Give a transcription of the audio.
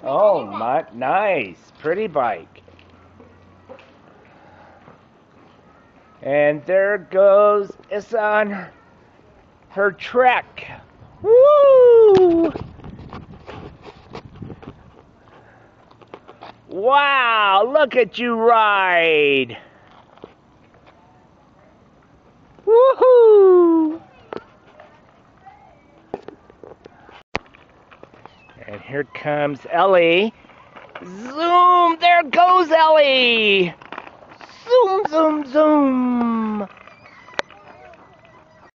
Oh, nice. Pretty bike. And there goes it's on her trek. Woo! Wow, look at you ride. Woohoo! And here comes Ellie. Zoom! There goes Ellie! Zoom, zoom, zoom!